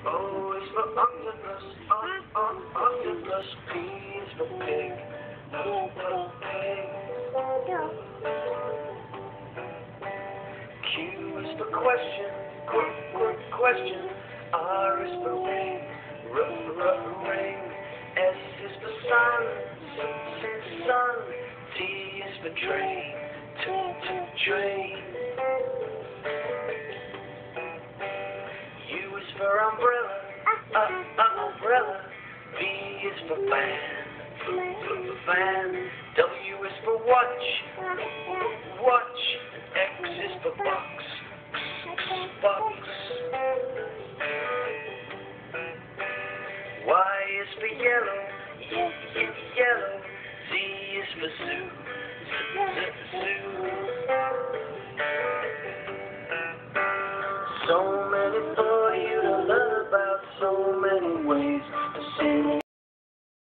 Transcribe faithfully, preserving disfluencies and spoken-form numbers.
O is for octopus, o, o, octopus. P is for pig, pig. Q is for question, qu, qu, question. R is for ring, r, r, ring. S is for sun, s, s, sun. T is for train, t, t, train. U is for umbrella, uh, uh, umbrella. V is for fan, f, f, fan. W is for watch, watch. X is for box, x, x, box. Y is for yellow, y, y, yellow. Z is for zoo, z, z, zoo. So many for you to learn about, so many ways.